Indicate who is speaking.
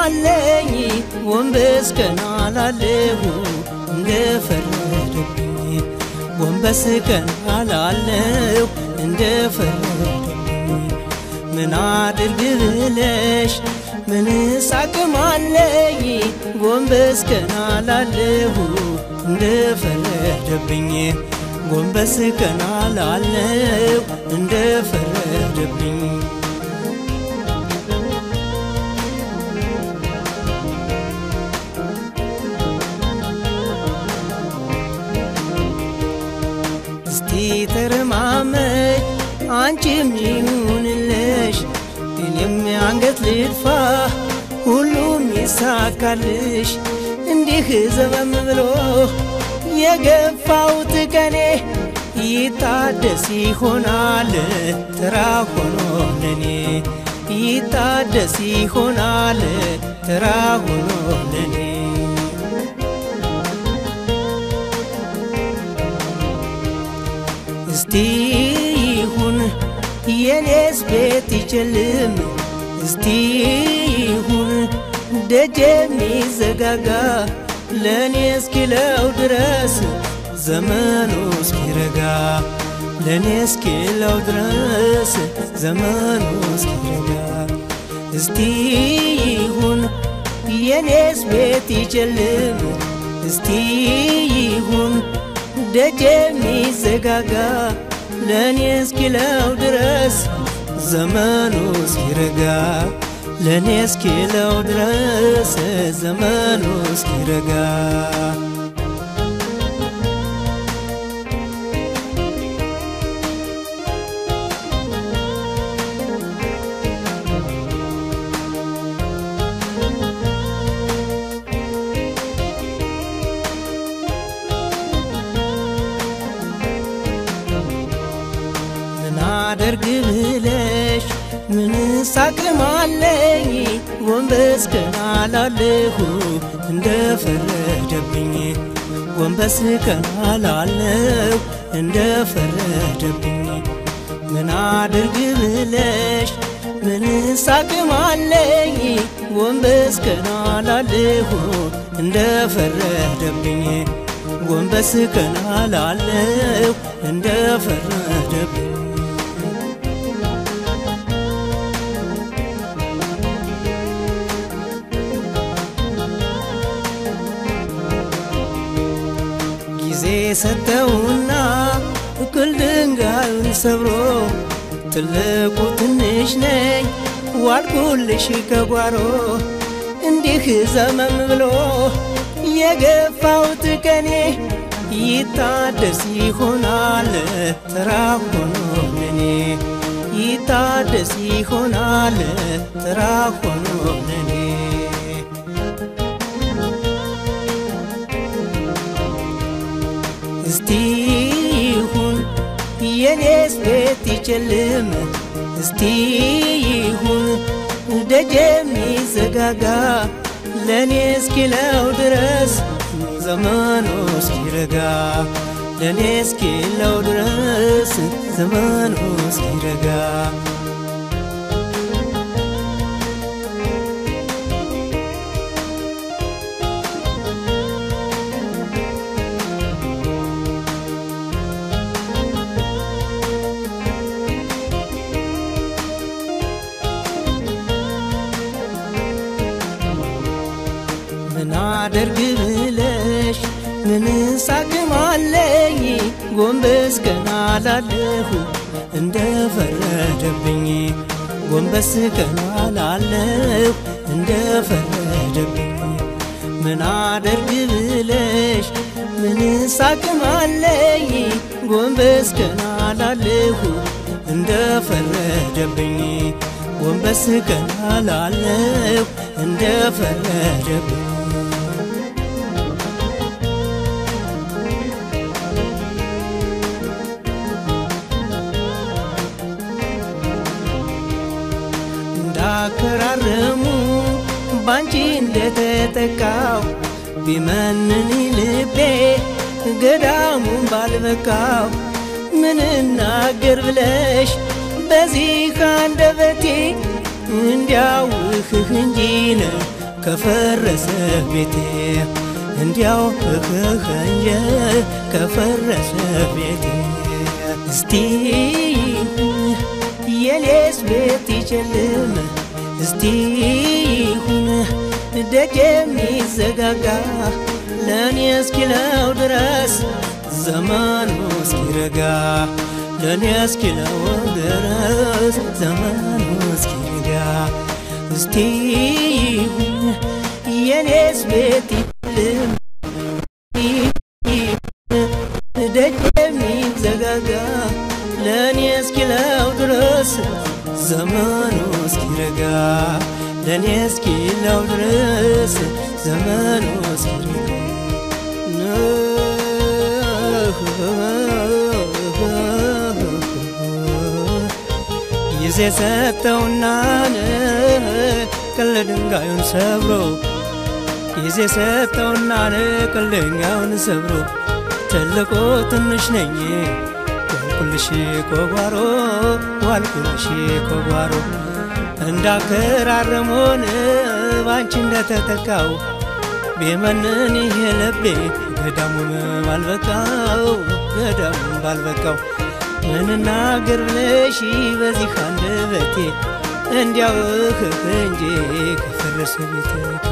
Speaker 1: አለኝ ጎንበስ ቀና ላለሁ እንደፈረደብኝ ጎንበስ ቀና ላለሁ እንደፈረደብኝ ምን አድርግ ብለሽ ምንስ አቅም አለኝ ጎንበስ ቀና ላለሁ እንደፈረደብኝ ጎንበስ ቀና ላለሁ እንደፈረደብኝ እስቲ ተረማመች አንቺም ይሁንልሽ እኔም አንገት ልድፋ ሁሉም ይሳካልሽ እንዲህ ዘመም ብሎ የገፋውት ቀኔ ይታደስ ይሆናል ተራ ሆኖ ለኔ ይታደስ ይሆናል ተራ ሆኖ ለኔ እስቲ ይሁን የኔስ ቤት ይጨልም እስቲ ይሁን ደጅ የሚዘጋጋ ለኔ እስኪለው ድረስ ዘመኑ እስኪረጋ ለኔ እስኪለው ድረስ ዘመኑ እስኪረጋ እስቲ ይሁን የኔስ ቤት ይጨልም እስቲ ይሁን ደጅ የሚዘጋጋ ለኔ እስኪለው ድረስ ዘመኑ እስኪረጋ ለኔ እስኪለው ድረስ ዘመኑ እስኪረጋ አደርግ ብለሽ ምንስ አቅም አለኝ ጎንበስ ቀና ላለሁ እንደፈረደብኝ ጎንበስ ቀና ላለሁ እንደፈረደብኝ ምን አደርግ ብለሽ ምንስ አቅም አለኝ ጎንበስ ቀና ላለሁ እንደፈረደብኝ ጎንበስ ቀና ላለሁ እንደፈረደብኝ ሰተውና እኩል ድንጋዩን ሰብሮ ትልቁ ትንሽ ነኝ ዋልኩልሽ ከጓሮ እንዲህ ዘመም ብሎ የገፋውት ቀኔ ይታደስ ይሆናል ተራ ሆኖ ለኔ ይታደስ ይሆናል ተራ ሆኖ ለኔ እስቲ ይሁን የኔስ ቤት ይጨልም እስቲ ይሁን ደጅ የሚዘጋጋ ለኔ እስኪለው ድረስ ዘመኑ እስኪረጋ ለኔ እስኪለው ድረስ ዘመኑ እስኪረጋ አደርግ ብለሽ ምንስ አቅም አለኝ ጎንበስ ቀና ላለሁ እንደፈረደብኝ ጎንበስ ቀና ላለሁ እንደፈረደብኝ ምን አደርግ ብለሽ ምንስ አቅም አለኝ ጎንበስ ቀና ላለሁ እንደፈረደብኝ ጎንበስ ቀና ላለሁ እንደፈረደብኝ እንዳከራረሙ ባንቺ እንደተጠቃው ቢመንን ልቤ ገዳሙን ባልበቃው ምን እናገር ብለሽ በዚህ አንደበቴ እንዲያውህ እንጂ ነው ከፈረሰ ቤቴ እንዲያው እንጂ ከፈረሰ ቤቴ እስቲ የኔስ ቤት ይጨልም እስቲ ደጅ የሚዘጋጋ ለኔ እስኪለው ድረስ ዘመኑ እስኪረጋ ለኔ እስኪለው ድረስ ዘመኑ እስኪረጋ እስቲ የኔስ ቤት ይጨልም ደጅ የሚዘጋጋ ለኔ እስኪለው ድረስ ዘመኑ እስኪረጋ ለኔ እስኪለው ድረስ ዘመኑ እስኪረጋ ጊዜ ሰጠውና ቅል ድንጋዩን ሰብሮ ጊዜ ሰጠውና ቅል ድንጋዩን ሰብሮ ትልቁ ትንሽ ነኝ ዋልኩልሽ ኮጓሮ ዋልኩልሽ ኮጓሮ እንዳከራረሞን ባንቺ እንደተተካው ቢመንን ይሄ ልቤ ገዳሙን ባልበቃው ምን እናገር ብለሽ በዚህ አንደበቴ እንዲያው እንጂ ከፈረሰ ቤቴ